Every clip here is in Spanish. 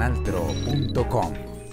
realtro.com.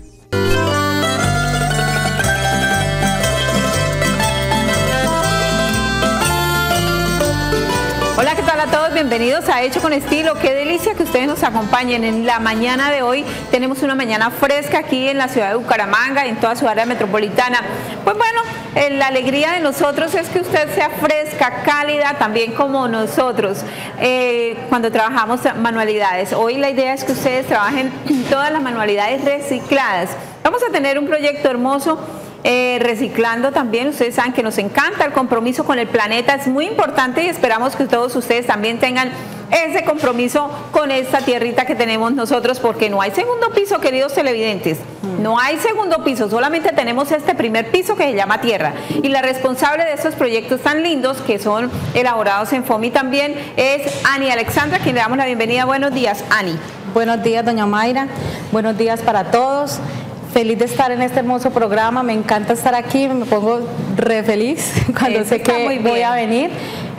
Hola, ¿qué tal a todos? Bienvenidos a Hecho con Estilo. Qué delicia que ustedes nos acompañen. En la mañana de hoy tenemos una mañana fresca aquí en la ciudad de Bucaramanga, en toda su área metropolitana. Pues bueno, la alegría de nosotros es que usted sea fresca, cálida, también como nosotros cuando trabajamos manualidades. Hoy la idea es que ustedes trabajen todas las manualidades recicladas. Vamos a tener un proyecto hermoso. Reciclando también, ustedes saben que nos encanta el compromiso con el planeta, es muy importante y esperamos que todos ustedes también tengan ese compromiso con esta tierrita que tenemos nosotros, porque no hay segundo piso, queridos televidentes, no hay segundo piso, solamente tenemos este primer piso que se llama tierra, y la responsable de estos proyectos tan lindos que son elaborados en FOMI también es Ani Alexandra, quien le damos la bienvenida. Buenos días, Ani. Buenos días, doña Mayra, buenos días para todos. Feliz de estar en este hermoso programa, me encanta estar aquí, me pongo re feliz cuando sé que voy a venir.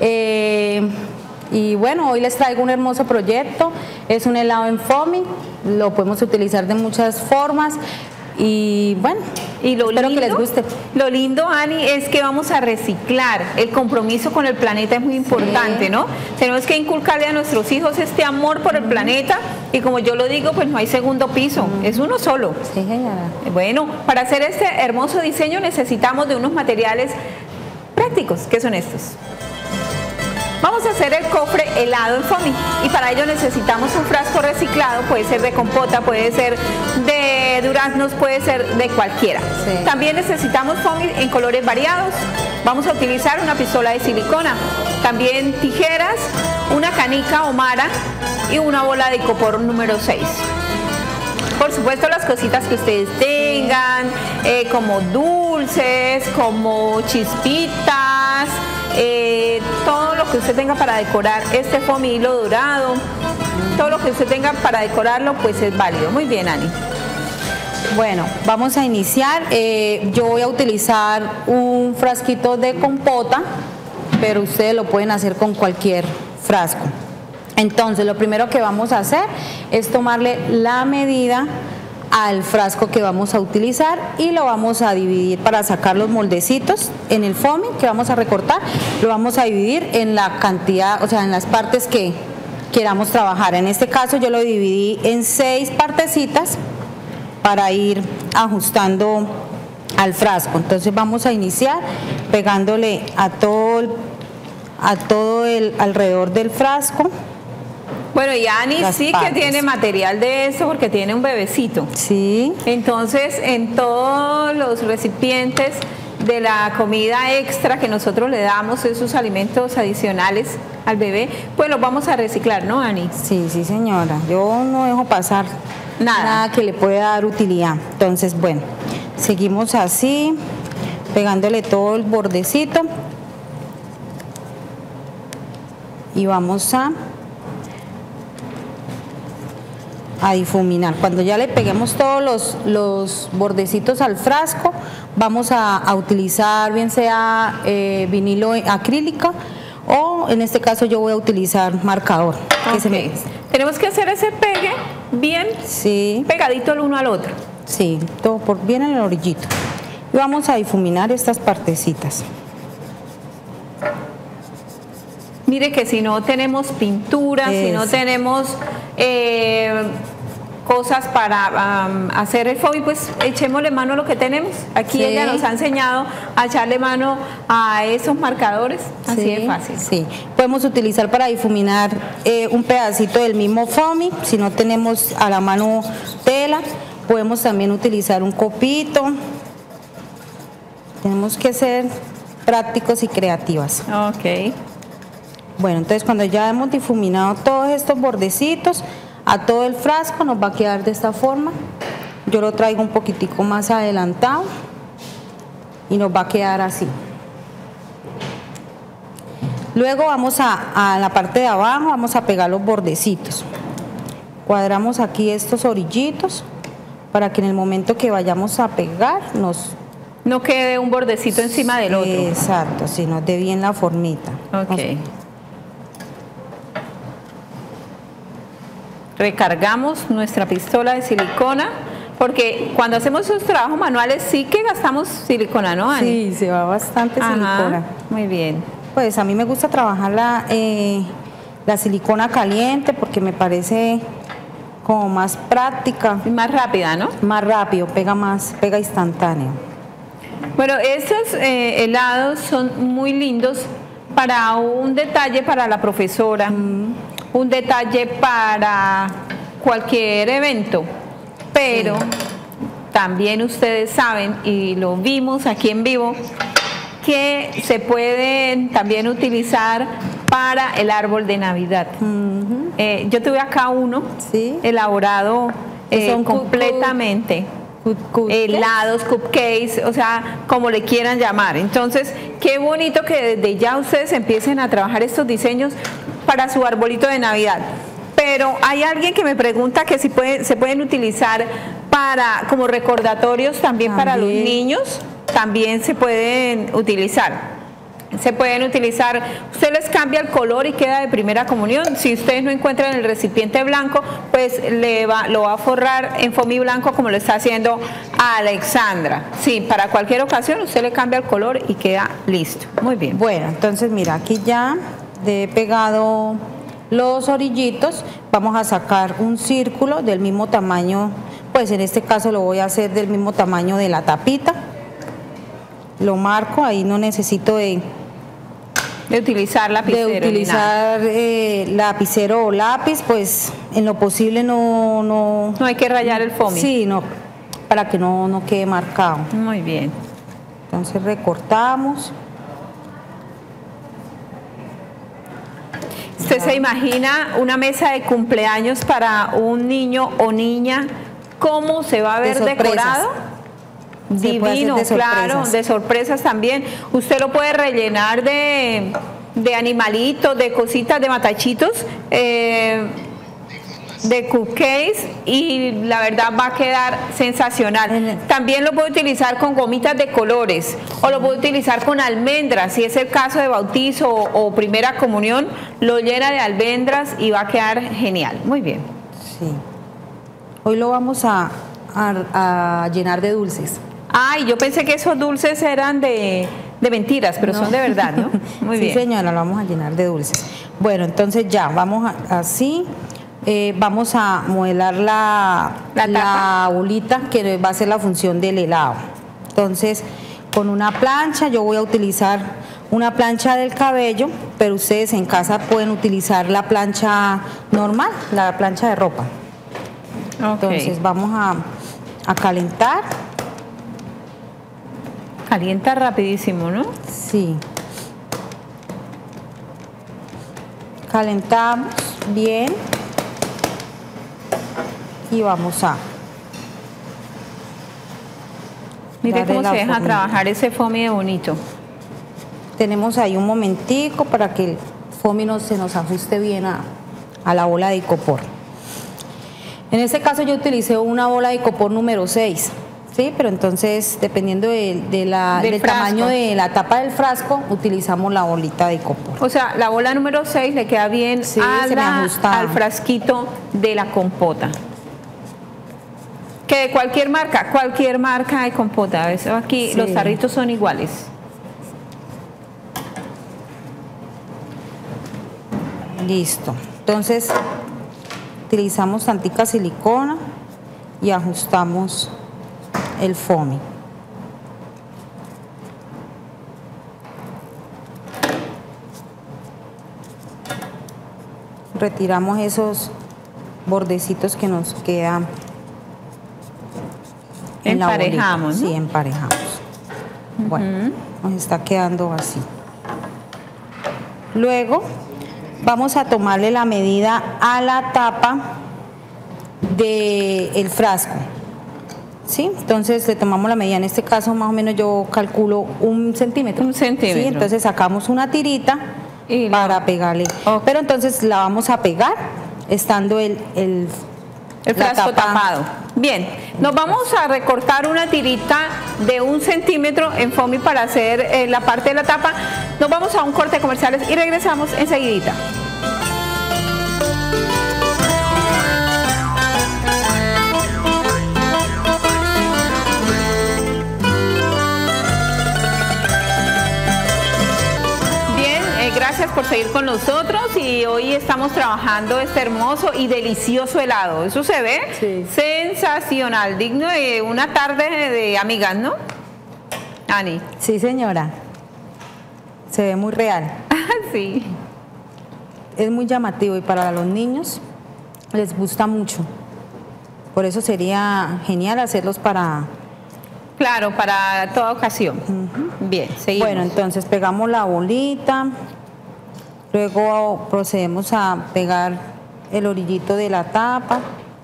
Y bueno, hoy les traigo un hermoso proyecto, es un helado en FOMI, lo podemos utilizar de muchas formas y bueno, espero que les guste. Lo lindo, Ani, es que vamos a reciclar. El compromiso con el planeta es muy importante, ¿no? Tenemos que inculcarle a nuestros hijos este amor por el planeta y como yo lo digo, pues no hay segundo piso, es uno solo. Sí, señora. Bueno, para hacer este hermoso diseño necesitamos de unos materiales prácticos. ¿Qué son estos? Vamos a hacer el cofre helado en FOMI y para ello necesitamos un frasco reciclado, puede ser de compota, puede ser de duraznos, puede ser de cualquiera. Sí. También necesitamos FOMI en colores variados. Vamos a utilizar una pistola de silicona, también tijeras, una canica o mara y una bola de icopor número 6. Por supuesto, las cositas que ustedes tengan, como dulces, como chispitas, todo lo que usted tenga para decorar este FOMI hilo dorado, todo lo que usted tenga para decorarlo, pues es válido. Muy bien, Ani. Bueno, vamos a iniciar. Yo voy a utilizar un frasquito de compota, pero ustedes lo pueden hacer con cualquier frasco. Entonces, lo primero que vamos a hacer es tomarle la medida al frasco que vamos a utilizar y lo vamos a dividir para sacar los moldecitos en el FOMI que vamos a recortar. Lo vamos a dividir en la cantidad, o sea, en las partes que queramos trabajar. En este caso yo lo dividí en 6 partecitas para ir ajustando al frasco. Entonces vamos a iniciar pegándole a todo el alrededor del frasco. Bueno, y Ani sí que tiene material de eso porque tiene un bebecito. Sí. Entonces, en todos los recipientes de la comida extra que nosotros le damos, esos alimentos adicionales al bebé, pues los vamos a reciclar, ¿no, Ani? Sí, sí, señora. Yo no dejo pasar nada que le pueda dar utilidad. Entonces, bueno, seguimos así, pegándole todo el bordecito y vamos a difuminar. Cuando ya le peguemos todos los bordecitos al frasco, vamos a utilizar bien sea vinilo acrílico o en este caso yo voy a utilizar marcador. Okay. Tenemos que hacer ese pegue bien pegadito el uno al otro. Sí, todo bien en el orillito. Y vamos a difuminar estas partecitas. Mire que si no tenemos pintura, si no tenemos cosas para hacer el FOMI, pues echémosle mano a lo que tenemos. Aquí ella nos ha enseñado a echarle mano a esos marcadores, así de fácil. Sí, podemos utilizar para difuminar un pedacito del mismo FOMI, si no tenemos a la mano tela, podemos también utilizar un copito. Tenemos que ser prácticos y creativas. Ok. Bueno, entonces cuando ya hemos difuminado todos estos bordecitos, a todo el frasco nos va a quedar de esta forma. Yo lo traigo un poquitico más adelantado y nos va a quedar así. Luego vamos a la parte de abajo, vamos a pegar los bordecitos. Cuadramos aquí estos orillitos para que en el momento que vayamos a pegar no quede un bordecito encima del otro. Exacto, si nos dé bien la formita. Ok. recargamos nuestra pistola de silicona, porque cuando hacemos esos trabajos manuales sí que gastamos silicona, ¿no, Ani? Sí, se va bastante silicona. Muy bien. Pues a mí me gusta trabajar la silicona caliente porque me parece como más práctica. Y más rápida, ¿no? Más rápido, pega instantáneo. Bueno, estos helados son muy lindos para un detalle para la profesora, un detalle para cualquier evento, pero también ustedes saben, y lo vimos aquí en vivo, que se pueden también utilizar para el árbol de Navidad. Yo tuve acá uno elaborado completamente. Helados, cupcakes, o sea, como le quieran llamar. Entonces, qué bonito que desde ya ustedes empiecen a trabajar estos diseños para su arbolito de Navidad. Pero hay alguien que me pregunta que si se pueden utilizar como recordatorios también para los niños. También se pueden utilizar. Usted les cambia el color y queda de primera comunión. Si ustedes no encuentran el recipiente blanco, pues lo va a forrar en foamy blanco como lo está haciendo Alexandra. Sí, para cualquier ocasión usted le cambia el color y queda listo. Muy bien. Bueno, entonces mira, aquí ya he pegado los orillitos. Vamos a sacar un círculo del mismo tamaño, pues en este caso lo voy a hacer del mismo tamaño de la tapita. Lo marco, ahí no necesito de utilizar lapicero. De utilizar lapicero o lápiz, pues en lo posible no hay que rayar el foamy. Sí, no, para que no quede marcado. Muy bien. Entonces recortamos. ¿Usted se imagina una mesa de cumpleaños para un niño o niña? ¿Cómo se va a ver decorado? Divino, claro, de sorpresas también. Usted lo puede rellenar de animalitos, de cositas, de matachitos, de cupcakes, y la verdad va a quedar sensacional. También lo puede utilizar con gomitas de colores, o lo puede utilizar con almendras, si es el caso de bautizo o primera comunión, lo llena de almendras y va a quedar genial. Muy bien. Sí. Hoy lo vamos a llenar de dulces. Ay, yo pensé que esos dulces eran de mentiras, pero no, son de verdad, ¿no? Muy bien. Sí, señora, lo vamos a llenar de dulces. Bueno, entonces ya, vamos así. Vamos a modelar la bolita que va a ser la función del helado. Entonces, con una plancha, yo voy a utilizar una plancha del cabello, pero ustedes en casa pueden utilizar la plancha normal, la plancha de ropa. Entonces, vamos a calentar. Calienta rapidísimo, ¿no? Sí. Calentamos bien y vamos a... Mire cómo se deja trabajar ese foamy de bonito. Tenemos ahí un momentico para que el foamy se nos ajuste bien a la bola de icopor. En este caso yo utilicé una bola de icopor número 6. Sí, pero entonces, dependiendo del tamaño de la tapa del frasco, utilizamos la bolita de icopor. O sea, la bola número 6 le queda bien al frasquito de la compota. Que de cualquier marca de compota. A veces aquí los tarritos son iguales. Listo. Entonces, utilizamos tantica silicona y ajustamos el foamy. Retiramos esos bordecitos que nos quedan. Emparejamos, ¿no? Sí, emparejamos. Bueno, nos está quedando así. Luego vamos a tomarle la medida a la tapa del frasco. ¿Sí? Entonces le tomamos la medida, en este caso más o menos yo calculo 1 centímetro. 1 centímetro. ¿Sí? Entonces sacamos una tirita para pegarle. Pero entonces la vamos a pegar estando el frasco tapado. Bien, nos vamos a recortar una tirita de 1 centímetro en foamy para hacer la parte de la tapa. Nos vamos a un corte de comerciales y regresamos enseguidita. por seguir con nosotros y hoy estamos trabajando este hermoso y delicioso helado. Eso se ve sensacional, digno de una tarde de amigas, ¿no? Ani. Sí, señora. Se ve muy real. Sí. Es muy llamativo y para los niños les gusta mucho. Por eso sería genial hacerlos para... Claro, para toda ocasión. Bien, seguimos. Bueno, entonces pegamos la bolita, luego procedemos a pegar el orillito de la tapa.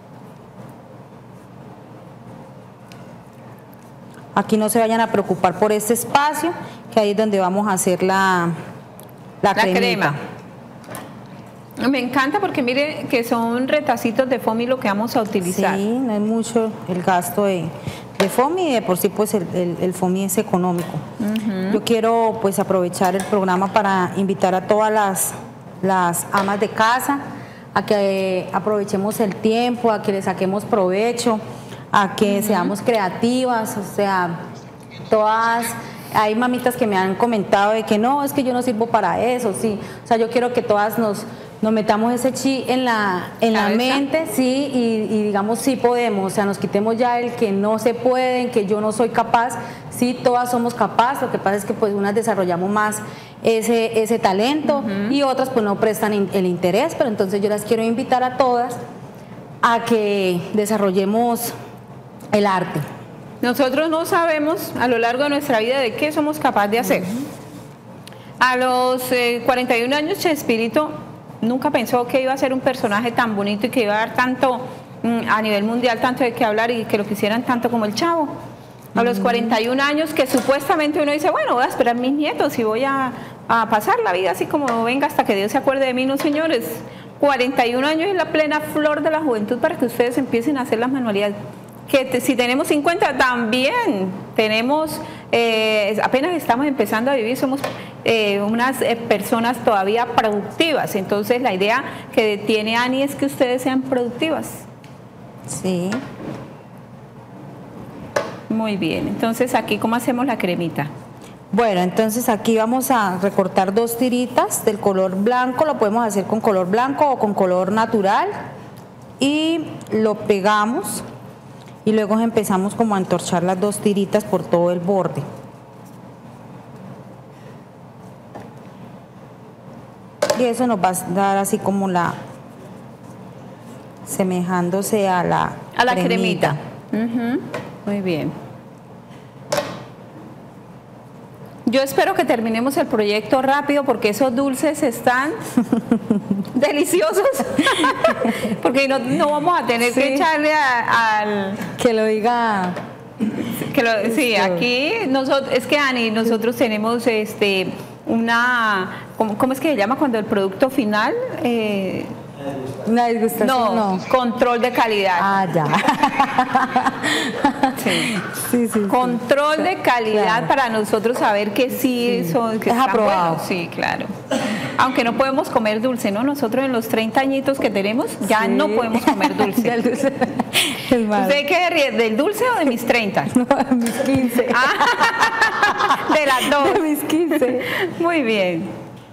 Aquí no se vayan a preocupar por este espacio, que ahí es donde vamos a hacer la crema. Me encanta porque mire que son retacitos de foamy lo que vamos a utilizar. Sí, no es mucho el gasto de foamy y de por sí pues el foamy es económico. Yo quiero pues aprovechar el programa para invitar a todas las amas de casa a que aprovechemos el tiempo, a que le saquemos provecho, a que seamos creativas, o sea, todas... Hay mamitas que me han comentado de que no, es que yo no sirvo para eso, sí. O sea, yo quiero que todas nos metamos ese chi en la mente, sí, y digamos sí podemos, o sea, nos quitemos ya el que no se puede, que yo no soy capaz, sí, todas somos capaces, lo que pasa es que pues unas desarrollamos más ese talento y otras pues no prestan el interés, pero entonces yo las quiero invitar a todas a que desarrollemos el arte. Nosotros no sabemos a lo largo de nuestra vida de qué somos capaces de hacer. A los 41 años, Chespirito nunca pensó que iba a ser un personaje tan bonito y que iba a dar tanto a nivel mundial, tanto de qué hablar y que lo quisieran tanto como el Chavo. A los 41 años que supuestamente uno dice, bueno, voy a esperar a mis nietos y voy a pasar la vida así como venga hasta que Dios se acuerde de mí. No, señores, 41 años es la plena flor de la juventud para que ustedes empiecen a hacer las manualidades. Que si tenemos 50 también tenemos, apenas estamos empezando a vivir, somos unas personas todavía productivas, entonces la idea que tiene Ani es que ustedes sean productivas. Sí. Muy bien, entonces aquí ¿cómo hacemos la cremita? Bueno, entonces aquí vamos a recortar 2 tiritas del color blanco, lo podemos hacer con color blanco o con color natural y lo pegamos. Y luego empezamos como a entorchar las 2 tiritas por todo el borde. Y eso nos va a dar así como semejándose a la cremita. Muy bien. Yo espero que terminemos el proyecto rápido porque esos dulces están deliciosos. Porque no vamos a tener que echarle al... Que lo diga... sí, aquí es que Ani, nosotros tenemos ¿cómo es que se llama cuando el producto final? Una disgustación, no. Control de calidad. Ah, ya. Sí. Control de calidad, claro. Para nosotros saber que sí son, que es aprobado. Buenos. Sí, claro. Aunque no podemos comer dulce, ¿no? Nosotros en los 30 añitos que tenemos ya no podemos comer dulce. Ya el dulce es malo. ¿Usted qué ríe? ¿Del dulce o de mis 30? No, de mis 15. De las dos. De mis 15. Muy bien.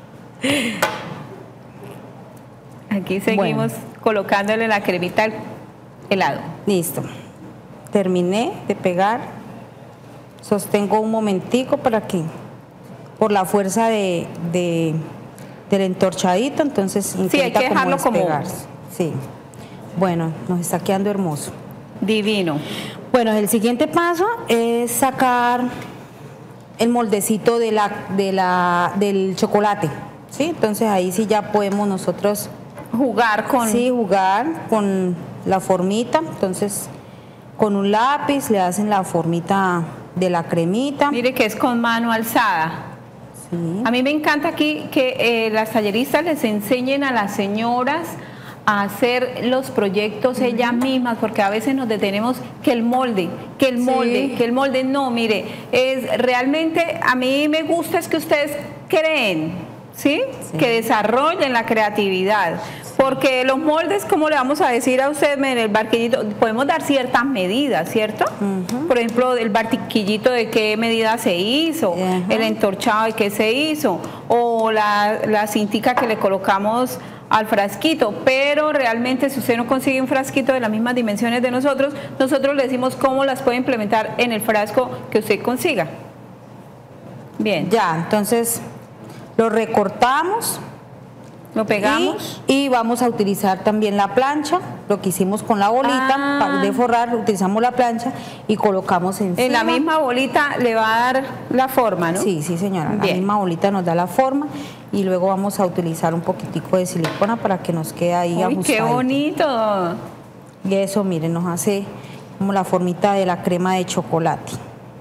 Aquí seguimos colocándole la cremita al helado. Listo. Terminé de pegar. Sostengo un momentico para que, por la fuerza del entorchadito, entonces intenta hay que dejarlo como... Sí. Bueno, nos está quedando hermoso. Divino. Bueno, el siguiente paso es sacar el moldecito del chocolate. ¿Sí? Entonces ahí sí ya podemos nosotros... Jugar con la formita. Entonces con un lápiz le hacen la formita de la cremita. Mire que es con mano alzada. Sí. A mí me encanta aquí que las talleristas les enseñen a las señoras a hacer los proyectos ellas mismas, porque a veces nos detenemos que el molde, no, mire, realmente a mí me gusta es que ustedes creen. ¿Sí? Que desarrollen la creatividad, porque los moldes, como le vamos a decir a usted en el barquillito, podemos dar ciertas medidas, ¿cierto? Por ejemplo, el barquillito de qué medida se hizo, el entorchado de qué se hizo, o como la cintica que le colocamos al frasquito, pero realmente si usted no consigue un frasquito de las mismas dimensiones de nosotros le decimos cómo las puede implementar en el frasco que usted consiga. Bien. Ya, entonces lo recortamos. Lo pegamos. Y vamos a utilizar también la plancha, lo que hicimos con la bolita, para de forrar, utilizamos la plancha y colocamos encima. En la misma bolita le va a dar la forma, ¿no? Sí, sí señora, Bien. la misma bolita nos da la forma y luego vamos a utilizar un poquitico de silicona para que nos quede ahí ¡Uy, ajustadito. qué bonito! Y eso, miren, nos hace como la formita de la crema de chocolate.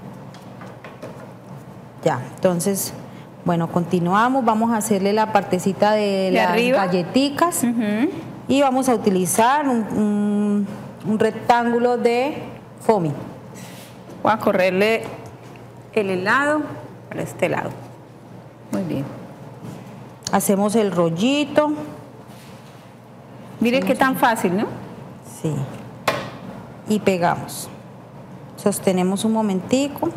Ya, entonces... Bueno, continuamos, vamos a hacerle la partecita de las arriba? Galletitas y vamos a utilizar un rectángulo de foamy. Voy a correrle el helado para este lado. Muy bien. Hacemos el rollito. Mire qué tan fácil, ¿no? Sí. Y pegamos. Sostenemos un momentico.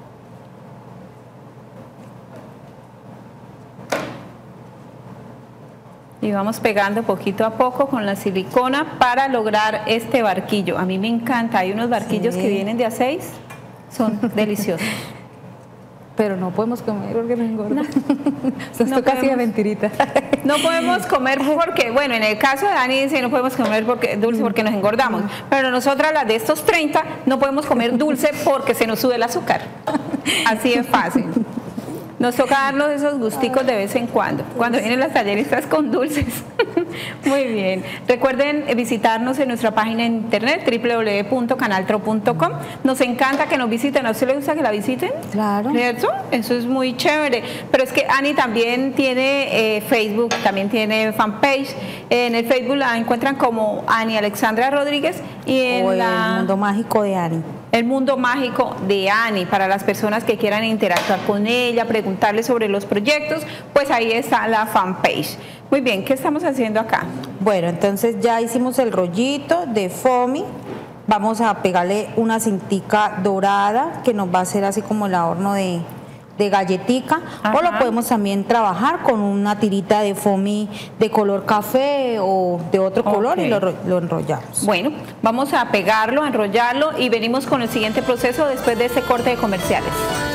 Y vamos pegando poquito a poco con la silicona para lograr este barquillo. A mí me encanta, hay unos barquillos que vienen de A6, son deliciosos. Pero no podemos comer porque nos engorda. No Esto casi de podemos. mentirita. No podemos comer porque, bueno, en el caso de Dani dice no podemos comer dulce porque nos engordamos. Pero nosotras las de estos 30 no podemos comer dulce porque se nos sube el azúcar. Así es fácil. Nos toca darnos esos gusticos de vez en cuando vienen las talleristas con dulces. Muy bien. Recuerden visitarnos en nuestra página de internet www.canaltro.com. Nos encanta que nos visiten. ¿A usted le gusta que la visiten? Claro. ¿Cierto? Eso es muy chévere. Pero es que Ani también tiene Facebook, también tiene fanpage. En el Facebook la encuentran como Ani Alexandra Rodríguez y en O el mundo mágico de Ani. El mundo mágico de Ani, para las personas que quieran interactuar con ella, preguntarle sobre los proyectos, pues ahí está la fanpage. Muy bien, ¿qué estamos haciendo acá? Bueno, entonces ya hicimos el rollito de foamy. Vamos a pegarle una cintica dorada que nos va a hacer así como el horno de galletica. Ajá. O lo podemos también trabajar con una tirita de foamy de color café o de otro color y lo enrollamos. Bueno, vamos a pegarlo, a enrollarlo y venimos con el siguiente proceso después de este corte de comerciales.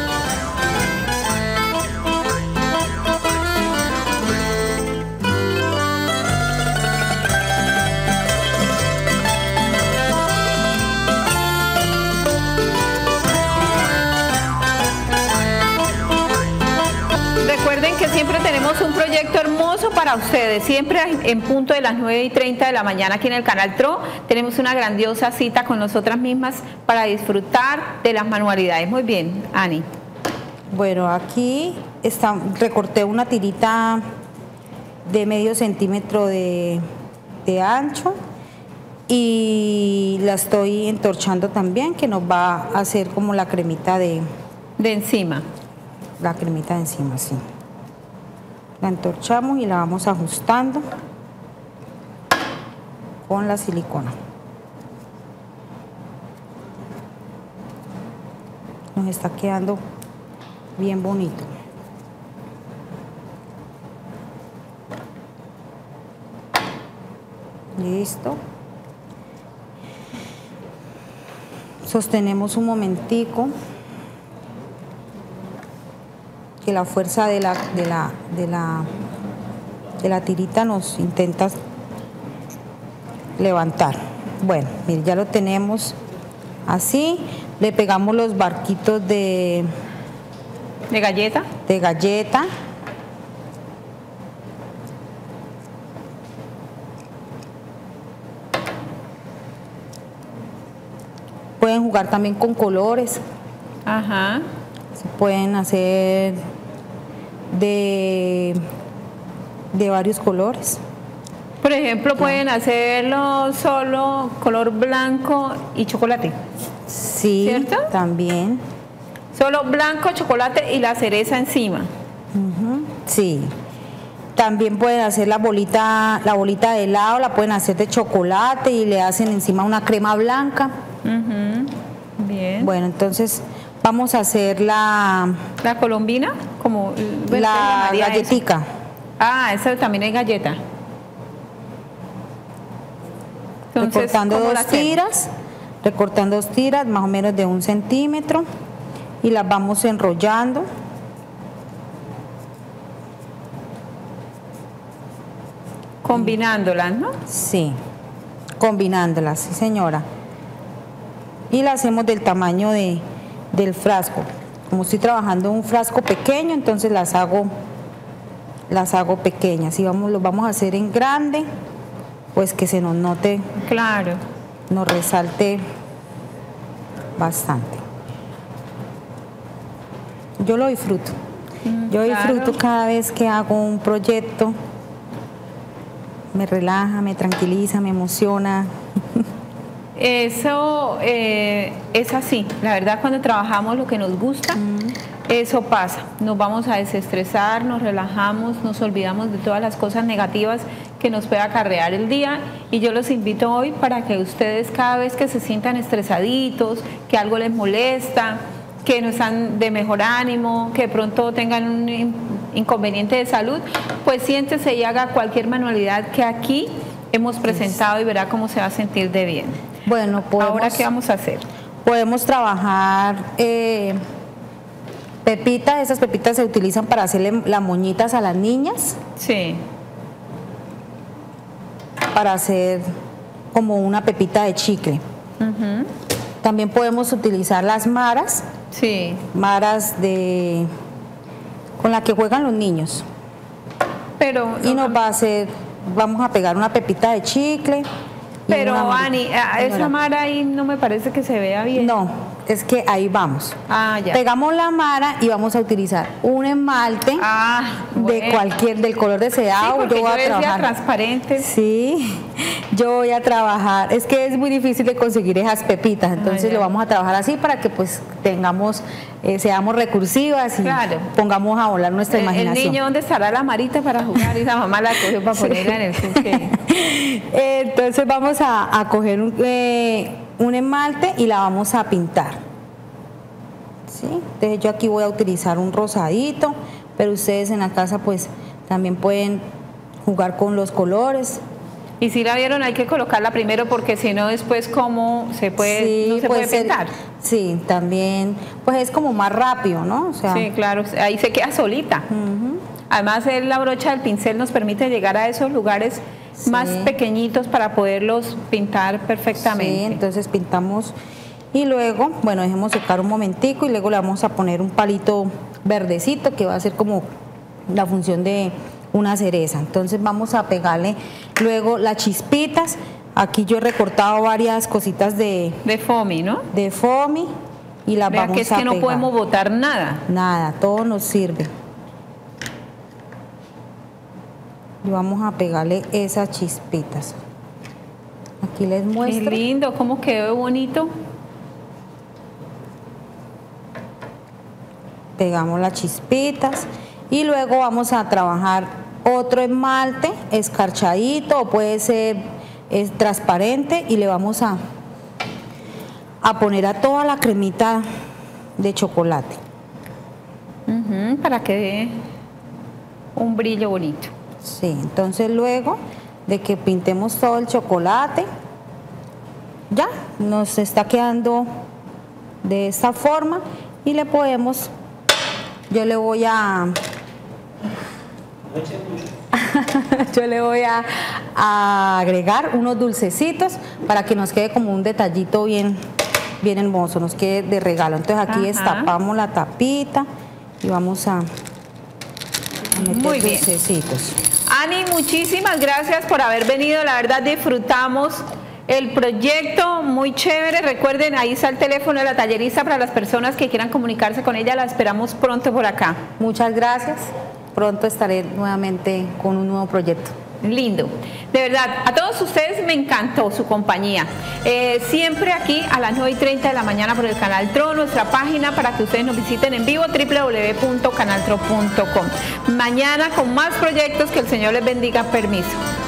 Recuerden que siempre tenemos un proyecto hermoso para ustedes, siempre en punto de las 9:30 de la mañana aquí en el Canal TRO. Tenemos una grandiosa cita con nosotras mismas para disfrutar de las manualidades. Muy bien, Ani. Bueno, aquí recorté una tirita de medio centímetro de ancho y la estoy entorchando también, que nos va a hacer como la cremita de encima. La cremita de encima, sí. La entorchamos y la vamos ajustando con la silicona. Nos está quedando bien bonito. Listo. Sostenemos un momentico, que la fuerza de la tirita nos intenta levantar. Bueno, mire, ya lo tenemos así. Le pegamos los barquitos de galleta. De galleta. Pueden jugar también con colores. Ajá. Se pueden hacer de varios colores. Por ejemplo, pueden hacerlo solo color blanco y chocolate. Sí, ¿cierto? También. Solo blanco, chocolate y la cereza encima. Sí. También pueden hacer la bolita de helado, la pueden hacer de chocolate y le hacen encima una crema blanca. Bien. Bueno, entonces vamos a hacer la colombina como La llamaría eso? galletica. Ah, esa también es galleta. Entonces, Recortando ¿cómo la dos hacemos? tiras, recortando 2 tiras, más o menos de 1 centímetro, y las vamos enrollando. Combinándolas, ¿no? Sí, combinándolas, sí señora. Y la hacemos del tamaño del frasco. Como estoy trabajando en un frasco pequeño, entonces las hago pequeñas. Si lo vamos a hacer en grande, pues que se nos note, Claro. nos resalte bastante. Yo lo disfruto. Yo disfruto claro. cada vez que hago un proyecto. Me relaja, me tranquiliza, me emociona. Eso es así. La verdad, cuando trabajamos lo que nos gusta, eso pasa. Nos vamos a desestresar, nos relajamos, nos olvidamos de todas las cosas negativas que nos puede acarrear el día. Y yo los invito hoy para que ustedes, cada vez que se sientan estresaditos, que algo les molesta, que no están de mejor ánimo, que de pronto tengan un inconveniente de salud, pues siéntese y haga cualquier manualidad que aquí hemos presentado y verá cómo se va a sentir de bien. Bueno, Ahora, ¿qué vamos a hacer? podemos trabajar pepitas. Esas pepitas se utilizan para hacerle las moñitas a las niñas, Sí. para hacer como una pepita de chicle. Ujú. También podemos utilizar las maras, Sí. con la que juegan los niños. Pero, Y vamos a pegar una pepita de chicle. y pero una marita. Ani, esa mara ahí no me parece que se vea bien. No, es que ahí vamos. Ah, ya. Pegamos la mara y vamos a utilizar un esmalte Ah, del color deseado. porque yo voy a decía trabajar. transparente. Sí, yo voy a trabajar. Es que es muy difícil de conseguir esas pepitas, entonces ya. lo vamos a trabajar así para que pues seamos recursivas y Claro. pongamos a volar nuestra El imaginación. niño, ¿dónde estará la marita para jugar? Y la mamá la cogió para ponerla en el suque. Entonces vamos a coger un esmalte y la vamos a pintar. ¿Sí? Entonces yo aquí voy a utilizar un rosadito, pero ustedes en la casa pues también pueden jugar con los colores. Y si la vieron, hay que colocarla primero porque si no, después, ¿cómo se puede, Sí, no se puede ser- pintar? Sí, también, pues es como más rápido, ¿no? O sea, Sí, claro, ahí se queda solita. Además, la brocha del pincel nos permite llegar a esos lugares Sí. más pequeñitos para poderlos pintar perfectamente. sí, entonces pintamos y luego, bueno, dejemos secar un momentico y luego le vamos a poner un palito verdecito que va a ser como la función de una cereza. Entonces vamos a pegarle luego las chispitas. Aquí yo he recortado varias cositas de foamy, ¿no? foamy y las Vea vamos que es a que no pegar. podemos botar nada. Nada, todo nos sirve. Y vamos a pegarle esas chispitas. Aquí les Qué muestro. lindo, cómo quedó bonito. Pegamos las chispitas y luego vamos a trabajar otro esmalte escarchadito o puede ser transparente y le vamos a poner a toda la cremita de chocolate. Ujú, para que dé un brillo bonito. Sí, entonces luego de que pintemos todo el chocolate, ya nos está quedando de esta forma y le podemos, yo le voy a agregar unos dulcecitos para que nos quede como un detallito bien hermoso, nos quede de regalo. Entonces aquí Ajá. destapamos la tapita y vamos a meter Muy bien. dulcecitos. Ani, muchísimas gracias por haber venido. La verdad disfrutamos el proyecto, muy chévere. Recuerden, ahí está el teléfono de la tallerista para las personas que quieran comunicarse con ella. La esperamos pronto por acá. Muchas gracias. Pronto estaré nuevamente con un nuevo proyecto. Lindo. De verdad, a todos ustedes me encantó su compañía. Siempre aquí a las 9:30 de la mañana por el Canal TRO, nuestra página para que ustedes nos visiten en vivo, www.canaltro.com. Mañana con más proyectos, que el Señor les bendiga. Permiso.